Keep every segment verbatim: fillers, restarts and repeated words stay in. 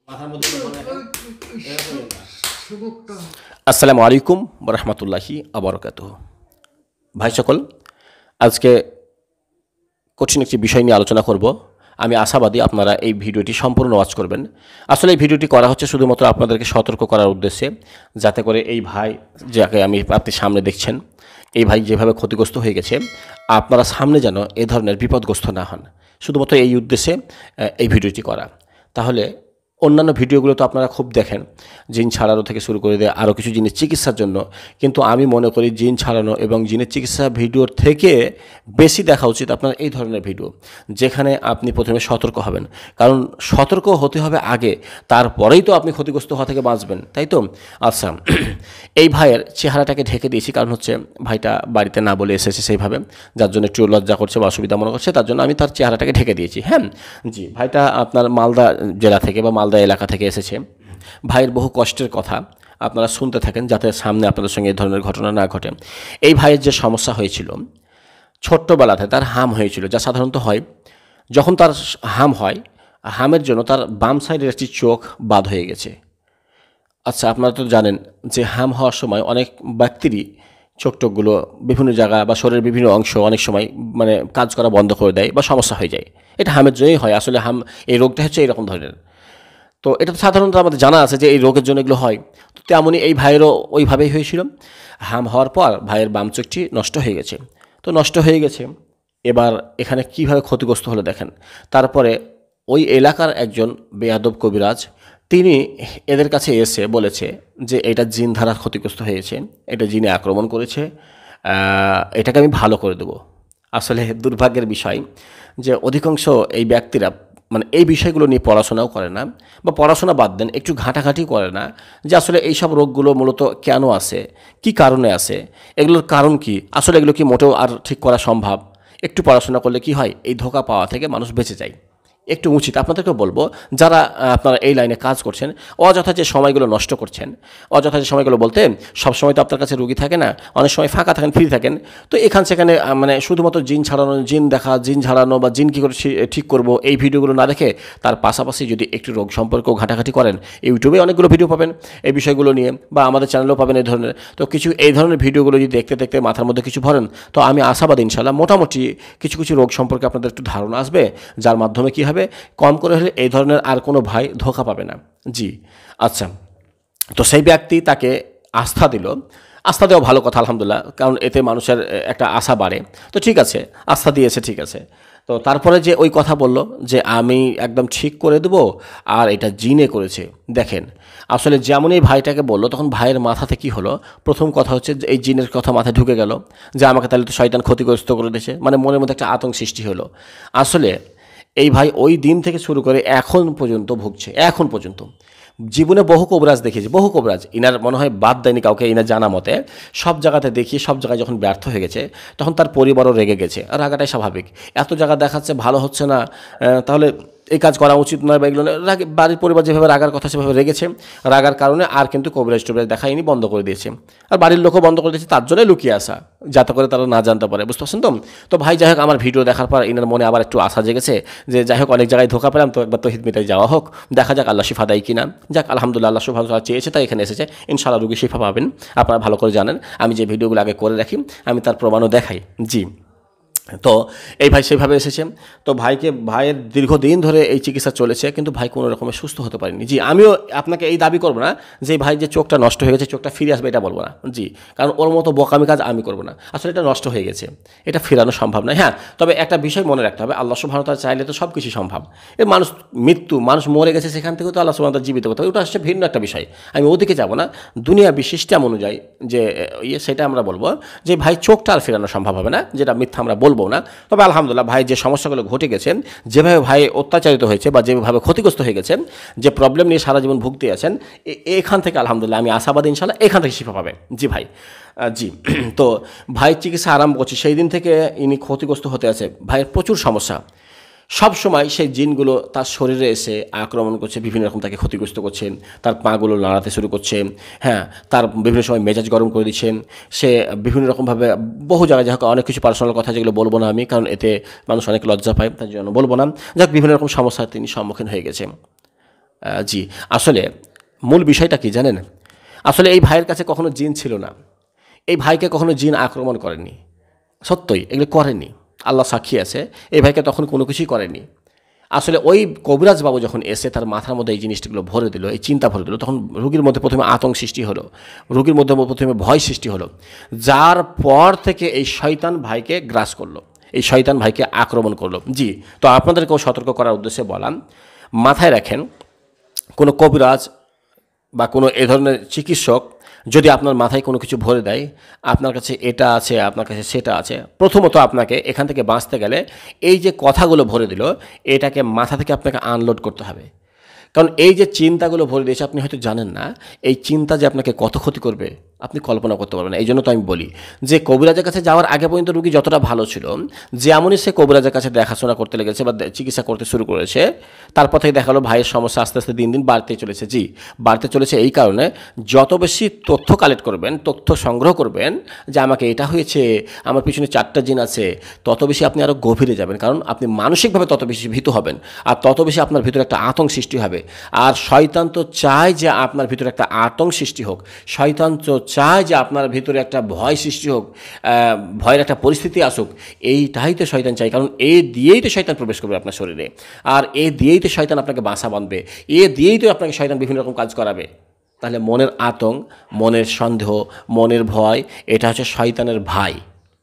আসসালামু আলাইকুম বরহমতুল্লাহি আবরকাতুহ। ভাই সকল, আজকে কঠিন একটি বিষয় নিয়ে আলোচনা করব। আমি আশাবাদী আপনারা এই ভিডিওটি সম্পূর্ণ ওয়াচ করবেন। আসলে এই ভিডিওটি করা হচ্ছে শুধুমাত্র আপনাদেরকে সতর্ক করার উদ্দেশ্যে, যাতে করে এই ভাই যাকে আমি আপনি সামনে দেখছেন, এই ভাই যেভাবে ক্ষতিগ্রস্ত হয়ে গেছে, আপনারা সামনে যেন এ ধরনের বিপদগ্রস্ত না হন, শুধুমাত্র এই উদ্দেশ্যে এই ভিডিওটি করা। তাহলে অন্যান্য ভিডিওগুলো তো আপনারা খুব দেখেন, জিন ছাড়ানো থেকে শুরু করে দেয় আরও কিছু জিনিস চিকিৎসার জন্য, কিন্তু আমি মনে করি জিন ছাড়ানো এবং জিনের চিকিৎসা ভিডিওর থেকে বেশি দেখা উচিত আপনার এই ধরনের ভিডিও, যেখানে আপনি প্রথমে সতর্ক হবেন। কারণ সতর্ক হতে হবে আগে, তারপরেই তো আপনি ক্ষতিগ্রস্ত হওয়া থেকে বাঁচবেন, তাই তো? আচ্ছা, এই ভাইয়ের চেহারাটাকে ঢেকে দিয়েছি, কারণ হচ্ছে ভাইটা বাড়িতে না বলে এসেছে সেইভাবে, যার জন্য একটু লজ্জা করছে বা অসুবিধা মনে করছে, তার জন্য আমি তার চেহারাটাকে ঢেকে দিয়েছি। হ্যাঁ জি, ভাইটা আপনার মালদা জেলা থেকে বা মালদা এলাকা থেকে এসেছে। ভাইয়ের বহু কষ্টের কথা আপনারা শুনতে থাকেন, যাতে সামনে আপনাদের সঙ্গে এই ধরনের ঘটনা না ঘটে। এই ভাইয়ের যে সমস্যা হয়েছিল, ছোট্টবেলাতে তার হাম হয়েছিল, যা সাধারণত হয় যখন তার হাম হয়, হামের জন্য তার বাম সাইডের একটি চোখ বাদ হয়ে গেছে। আচ্ছা, আপনারা তো জানেন যে হাম হওয়ার সময় অনেক ব্যক্তিরই চোখ টোকগুলো বিভিন্ন জায়গা বা শরীরের বিভিন্ন অংশ অনেক সময় মানে কাজ করা বন্ধ করে দেয় বা সমস্যা হয়ে যায়। এটা হামের জন্যই হয়। আসলে হাম এই রোগটা হচ্ছে এইরকম ধরনের। তো এটা তো সাধারণত আমাদের জানা আছে যে এই রোগের জন্য এগুলো হয়। তো তেমনই এই ভাইয়েরও ওইভাবেই হয়েছিল। হাম হওয়ার পর ভাইয়ের বাম চোখটি নষ্ট হয়ে গেছে। তো নষ্ট হয়ে গেছে, এবার এখানে কীভাবে ক্ষতিগ্রস্ত হলো দেখেন। তারপরে ওই এলাকার একজন বেয়াদব কবিরাজ, তিনি এদের কাছে এসে বলেছে যে এটা জিন দ্বারা ক্ষতিগ্রস্ত হয়েছে, এটা জিনে আক্রমণ করেছে, এটাকে আমি ভালো করে দেবো। আসলে দুর্ভাগ্যের বিষয় যে অধিকাংশ এই ব্যক্তিরা মানে এই বিষয়গুলো নিয়ে পড়াশোনাও করে না, বা পড়াশোনা বাদ দেন, একটু ঘাঁটাঘাঁটি করে না যে আসলে এইসব রোগগুলো মূলত কেন আসে, কি কারণে আসে, এগুলোর কারণ কি, আসলে এগুলো কি মোটেও আর ঠিক করা সম্ভব। একটু পড়াশোনা করলে কি হয়, এই ধোঁকা পাওয়া থেকে মানুষ বেঁচে যায়। একটু উচিত আপনাদেরকে বলবো, যারা আপনারা এই লাইনে কাজ করছেন, অযথা যে সময়গুলো নষ্ট করছেন, অযথা যে সময়গুলো বলতে সবসময় তো আপনার কাছে রুগী থাকে না, অনেক সময় ফাঁকা থাকেন, ফ্রি থাকেন। তো এখান সেখানে মানে শুধুমাত্র জিন ছাড়ানো, জিন দেখা, জিন ঝাড়ানো বা জিন কী করে ঠিক করব, এই ভিডিওগুলো না দেখে তার পাশাপাশি যদি একটু রোগ সম্পর্কেও ঘাটাঘাটি করেন, ইউটিউবে অনেকগুলো ভিডিও পাবেন এই বিষয়গুলো নিয়ে, বা আমাদের চ্যানেলেও পাবেন এই ধরনের। তো কিছু এই ধরনের ভিডিওগুলো যদি দেখতে দেখতে মাথার মধ্যে কিছু ভরেন, তো আমি আশাবাদী ইনশাল্লাহ মোটামুটি কিছু কিছু রোগ সম্পর্কে আপনাদের একটু ধারণা আসবে, যার মাধ্যমে কী হবে, কম করে হলে এই ধরনের আর কোনো ভাই ধোঁকা পাবে না। জি আচ্ছা, তো সেই ব্যক্তি তাকে আস্থা দিল। আস্থা দেওয়া ভালো কথা, আলহামদুলিল্লাহ, কারণ এতে মানুষের একটা আশা বাড়ে। তো ঠিক আছে, আস্থা দিয়েছে, ঠিক আছে। তো তারপরে যে ওই কথা বলল যে আমি একদম ঠিক করে দেবো, আর এটা জিনে করেছে। দেখেন, আসলে যেমন এই ভাইটাকে বললো, তখন ভাইয়ের মাথাতে কি হলো, প্রথম কথা হচ্ছে যে এই জিনের কথা মাথায় ঢুকে গেল যে আমাকে তাহলে তো শয়তান ক্ষতিগ্রস্ত করে দিয়েছে, মানে মনের মধ্যে একটা আতঙ্ক সৃষ্টি হলো। আসলে এই ভাই ওই দিন থেকে শুরু করে এখন পর্যন্ত ভুগছে। এখন পর্যন্ত জীবনে বহু কবরাজ দেখিয়েছে, বহু কবরাজ, ইনার মনে হয় বাদ দেয়নি কাউকে, ইনার জানা মতে সব জায়গাতে দেখিয়ে সব জায়গায় যখন ব্যর্থ হয়ে গেছে, তখন তার পরিবারও রেগে গেছে। আর রাগাটাই স্বাভাবিক, এত জায়গা দেখাচ্ছে ভালো হচ্ছে না, তাহলে এই কাজ করা উচিত নয় বা এগুলো রাগে, বাড়ির পরিবার যেভাবে রাগার কথা সেভাবে রেগেছে, রাগার কারণে আর কিন্তু কবিরাজ টবিরাজ দেখায়নি, বন্ধ করে দিয়েছে। আর বাড়ির লোকও বন্ধ করে দিয়েছে, তার জন্যই লুকিয়ে আসা, যাতে করে তারা না জানতে পারে। বুঝতে পারছেন তো? তো ভাই যাই হোক, আমার ভিডিও দেখার পর ইনার মনে আবার একটু আশা জেগেছে যে যাই হোক, অনেক জায়গায় ধোকা পেলাম, তো একবার তহিদ মিটাই যাওয়া হোক, দেখা যাক আল্লাহ শিফা দেয় কিনা। যাক আলহামদুলিল্লাহ, আল্লাহ সুবহানাহু ওয়া তাআলা চেয়েছে তাই এখানে এসেছে, ইনশাআল্লাহ রোগী শিফা পাবেন। আপনারা ভালো করে জানেন, আমি যে ভিডিওগুলো আগে করে রাখি আমি তার প্রমাণও দেখাই। জি, তো এই ভাই সেভাবে এসেছে। তো ভাইকে, ভাইয়ের দীর্ঘদিন ধরে এই চিকিৎসা চলেছে, কিন্তু ভাই কোনো রকমের সুস্থ হতে পারেনি। জি, আমিও আপনাকে এই দাবি করবো না যে ভাই যে চোখটা নষ্ট হয়ে গেছে, চোখটা ফিরে আসবে, এটা বলবো না। জি, কারণ ওর মতো বোকামি কাজ আমি করবো না। আসলে এটা নষ্ট হয়ে গেছে, এটা ফেরানো সম্ভব নয়। হ্যাঁ, তবে একটা বিষয় মনে রাখতে হবে, আল্লাহ সুবহানাহু ওয়া তাআলা চাইলে তো সব কিছু সম্ভব। এই মানুষ মৃত্যু, মানুষ মরে গেছে, সেখান থেকেও তো আল্লাহ সুবহানাহু ওয়া তাআলা জীবিত করতে হবে, ওটা আসছে ভিন্ন একটা বিষয়। আমি ওদিকে যাবো না, দুনিয়া বিশিষ্টাম অনুযায়ী যে ইয়ে, সেটা আমরা বলবো যে ভাই চোখটা আর ফেরানো সম্ভব হবে না, যেটা মিথ্যা আমরা বলবো না। তবে আলহামদুলিল্লাহ, ভাই যে সমস্যাগুলো ঘটে গেছেন, যেভাবে ভাই অত্যাচারিত হয়েছে বা যেভাবে ক্ষতিগ্রস্ত হয়ে গেছেন, যে প্রবলেম নিয়ে সারা জীবন ভুগতে আছেন, এখান থেকে আলহামদুলিল্লাহ আমি আশাবাদী ইনশাআল্লাহ এখান থেকে শিফা পাবে। জি ভাই, জি। তো ভাই চিকিৎসা আরম্ভ করছে, সেই দিন থেকে ইনি ক্ষতিগ্রস্ত হতে আছে। ভাইয়ের প্রচুর সমস্যা, সব সময় সেই জিনগুলো তার শরীরে এসে আক্রমণ করছে, বিভিন্ন রকম তাকে ক্ষতিগ্রস্ত করছেন, তার পাগুলো নাড়াতে শুরু করছে। হ্যাঁ, তার বিভিন্ন সময় মেজাজ গরম করে দিচ্ছেন, সে বিভিন্ন রকমভাবে বহু জায়গায়, যাই হোক অনেক কিছু পার্সোনাল কথা যেগুলো বলবো না আমি, কারণ এতে মানুষ অনেক লজ্জা পায়, তার জন্য বলবো না। যাক, বিভিন্ন রকম সমস্যার তিনি সম্মুখীন হয়ে গেছেন। জি, আসলে মূল বিষয়টা কি জানেন? আসলে এই ভাইয়ের কাছে কখনো জিন ছিল না। এই ভাইকে কখনো জিন আক্রমণ করেনি। সত্যই এগুলো করেনি। আল্লাহ সাক্ষী আছে, এই ভাইকে তখন কোনো কিছুই করেনি। আসলে ওই কবিরাজ বাবু যখন এসে তার মাথার মধ্যে এই জিনিসগুলো ভরে দিল, এই চিন্তা ভরে দিল, তখন রোগীর মধ্যে প্রথমে আতঙ্ক সৃষ্টি হলো, রোগীর মধ্যে প্রথমে ভয় সৃষ্টি হলো, যার পর থেকে এই শয়তান ভাইকে গ্রাস করলো, এই শয়তান ভাইকে আক্রমণ করলো। জি, তো আপনাদেরকেও সতর্ক করার উদ্দেশ্যে বললাম, মাথায় রাখেন কোনো কবিরাজ বা কোনো এ ধরনের চিকিৎসক যদি আপনার মাথায় কোনো কিছু ভরে দেয়, আপনার কাছে এটা আছে, আপনার কাছে সেটা আছে, প্রথমত আপনাকে এখান থেকে বাঁচতে গেলে এই যে কথাগুলো ভরে দিল, এটাকে মাথা থেকে আপনাকে আনলোড করতে হবে। কারণ এই যে চিন্তাগুলো ভরে দিয়েছে, আপনি হয়তো জানেন না এই চিন্তা যে আপনাকে কত ক্ষতি করবে আপনি কল্পনা করতে পারবেন না। এই জন্য তো আমি বলি যে কবিরাজের কাছে যাওয়ার আগে পর্যন্ত রোগী যতটা ভালো ছিল, যেমনই সে কবিরাজের কাছে দেখাশোনা করতে লেগেছে বা চিকিৎসা করতে শুরু করেছে, তারপর থেকে দেখালো ভাইয়ের সমস্যা আস্তে আস্তে দিন দিন বাড়তে চলেছে। জি, বাড়তে চলেছে এই কারণে যত বেশি তথ্য কালেক্ট করবেন, তথ্য সংগ্রহ করবেন যে আমাকে এটা হয়েছে, আমার পিছনে চারটা জিন আছে, তত বেশি আপনি আরও গভীরে যাবেন। কারণ আপনি মানসিকভাবে তত বেশি ভীত হবেন, আর তত বেশি আপনার ভিতরে একটা আতঙ্ক সৃষ্টি হবে। আর শয়তান তো চায় যে আপনার ভিতরে একটা আতঙ্ক সৃষ্টি হোক, শয়তান তো চায় যে আপনার ভিতরে একটা ভয় সৃষ্টি হোক, ভয়ের একটা পরিস্থিতি আসুক। এইটাই তো শয়তান চাই, কারণ এ দিয়েই তো শয়তান প্রবেশ করবে আপনার শরীরে, আর এ দিয়েই তো শয়তান আপনাকে বাসা বাঁধবে, এ দিয়েই তো আপনাকে শয়তান বিভিন্ন রকম কাজ করাবে। তাহলে মনের আতঙ্ক, মনের সন্দেহ, মনের ভয়, এটা হচ্ছে শয়তানের ভাই।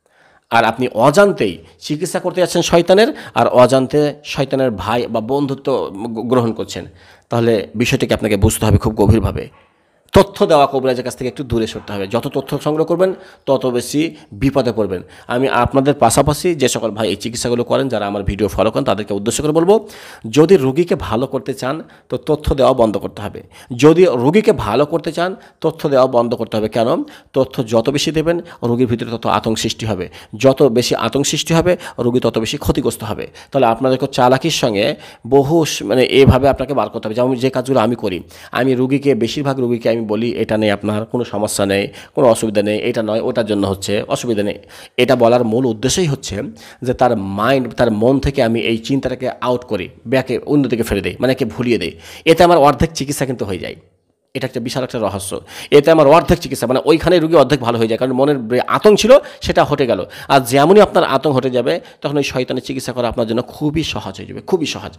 আর আপনি অজান্তেই চিকিৎসা করতে যাচ্ছেন শয়তানের, আর অজান্তে শয়তানের ভাই বা বন্ধুত্ব গ্রহণ করছেন। তাহলে বিষয়টিকে আপনাকে বুঝতে হবে খুব গভীরভাবে। তথ্য দেওয়া কবিরাজের কাছ থেকে একটু দূরে সরতে হবে। যত তথ্য সংগ্রহ করবেন তত বেশি বিপদে পড়বেন। আমি আপনাদের পাশাপাশি যে সকল ভাই এই চিকিৎসাগুলো করেন, যারা আমার ভিডিও ফলো করেন, তাদেরকে উদ্দেশ্য করে বলবো, যদি রোগীকে ভালো করতে চান তো তথ্য দেওয়া বন্ধ করতে হবে। যদি রোগীকে ভালো করতে চান তথ্য দেওয়া বন্ধ করতে হবে। কেন? তথ্য যত বেশি দেবেন রোগীর ভিতরে তত আতঙ্ক সৃষ্টি হবে, যত বেশি আতঙ্ক সৃষ্টি হবে রোগী তত বেশি ক্ষতিগ্রস্ত হবে। তাহলে আপনাদেরকে চালাকির সঙ্গে বহু মানে এভাবে আপনাকে বার করতে হবে। যেমন যে কাজগুলো আমি করি, আমি রোগীকে বেশিরভাগ রোগীকে আমি বলি এটা নেই, আপনার কোনো সমস্যা নেই, কোনো অসুবিধা নেই, এটা নয় ওটার জন্য হচ্ছে অসুবিধা নেই। এটা বলার মূল উদ্দেশ্যই হচ্ছে যে তার মাইন্ড, তার মন থেকে আমি এই চিন্তাটাকে আউট করি, ব্যাকে অন্যদিকে ফেলে দিই, মানে একে ভুলিয়ে দিই। এতে আমার অর্ধেক চিকিৎসা কিন্তু হয়ে যায়। এটা একটা বিশাল একটা রহস্য। এতে আমার অর্ধেক চিকিৎসা, মানে ওইখানে রোগী অর্ধেক ভালো হয়ে যায়, কারণ মনের আতঙ্ক ছিল সেটা হটে গেল। আর যেমনই আপনার আতঙ্ক হটে যাবে তখন ওই শয়তানের চিকিৎসা করা আপনার জন্য খুবই সহজ হয়ে যাবে, খুবই সহজ।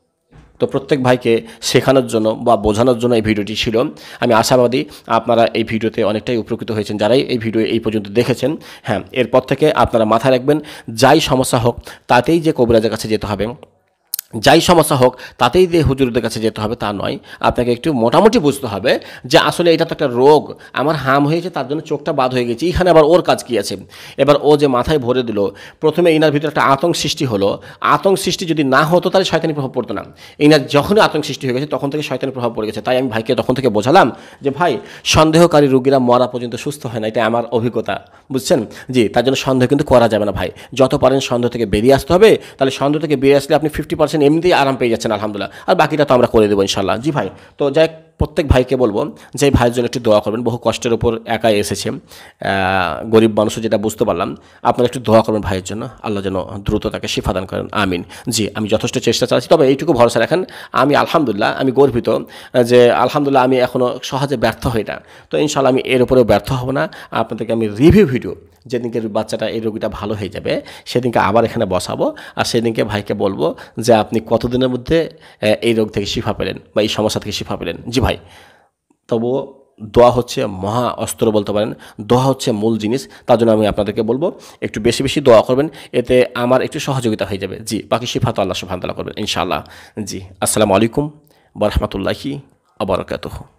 তো প্রত্যেক ভাইকে শেখানোর জন্য বা বোঝানোর জন্য এই ভিডিওটি ছিল। আমি আশাবাদী আপনারা এই ভিডিওতে অনেকটাই উপকৃত হয়েছেন, যারাই এই ভিডিও এই পর্যন্ত দেখেছেন। হ্যাঁ, এরপর থেকে আপনারা মাথায় রাখবেন, যাই সমস্যা হোক তাতেই যে কবিরাজের কাছে যেতে হবে, যাই সমস্যা হোক তাতেই যে হুজুরদের কাছে যেতে হবে তা নয়। আপনাকে একটু মোটামুটি বুঝতে হবে যে আসলে এটা তো একটা রোগ, আমার হাম হয়েছে তার জন্য চোখটা বাদ হয়ে গেছে, এখানে আবার ওর কাজ কী আছে। এবার ও যে মাথায় ভরে দিল, প্রথমে ইনার ভিতরে একটা আতঙ্ক সৃষ্টি হলো। আতঙ্ক সৃষ্টি যদি না হতো তাহলে শয়তানি প্রভাব পড়তো না। ইনার যখনই আতঙ্ক সৃষ্টি হয়ে গেছে তখন থেকে শয়তানি প্রভাব পড়ে গেছে। তাই আমি ভাইকে তখন থেকে বোঝালাম যে ভাই, সন্দেহকারী রোগীরা মরা পর্যন্ত সুস্থ হয় না, এটা আমার অভিজ্ঞতা, বুঝছেন? জি, তার জন্য সন্দেহ কিন্তু করা যাবে না ভাই। যত পারেন সন্দেহ থেকে বেরিয়ে আসতে হবে। তাহলে সন্দেহ থেকে বেরিয়ে আসলে আপনি ফিফটি পার্সেন্ট এমনিতেই আরাম পেয়ে যাচ্ছেন আলহামদুলিল্লাহ, আর বাকিটা তো আমরা করে দেবো ইনশাল্লাহ। জি ভাই, তো যাই প্রত্যেক ভাইকে বলবো যে ভাইয়ের জন্য একটু দোয়া করবেন। বহু কষ্টের উপর একাই এসেছে, গরিব মানুষও, যেটা বুঝতে পারলাম। আপনারা একটু দোয়া করবেন ভাইয়ের জন্য, আল্লাহ যেন দ্রুত তাকে শিফা দান করেন, আমিন। জি, আমি যথেষ্ট চেষ্টা চালাচ্ছি, তবে এইটুকু ভরসা রাখেন আমি আলহামদুলিল্লাহ, আমি গর্বিত যে আলহামদুলিল্লাহ আমি এখনও সহজে ব্যর্থ হই না। তো ইনশাল্লাহ আমি এর উপরেও ব্যর্থ হব না। আপনাদেরকে আমি রিভিউ ভিডিও, যেদিনকে বাচ্চাটা এই রোগীটা ভালো হয়ে যাবে সেদিনকে আবার এখানে বসাবো, আর সেদিনকে ভাইকে বলবো যে আপনি কতদিনের মধ্যে এই রোগ থেকে শিফা পেলেন বা এই সমস্যা থেকে শিফা পেলেন। জি ভাই, তবুও দোয়া হচ্ছে মহা অস্ত্র বলতে পারেন, দোয়া হচ্ছে মূল জিনিস। তার জন্য আমি আপনাদেরকে বলবো একটু বেশি বেশি দোয়া করবেন, এতে আমার একটু সহযোগিতা হয়ে যাবে। জি, বাকি শিফা তো আল্লাহ সুবহানাহু ওয়া তাআলা করবেন ইনশাআল্লাহ। জি, আসসালামু আলাইকুম ওয়া রাহমাতুল্লাহি ওয়া বারাকাতুহু।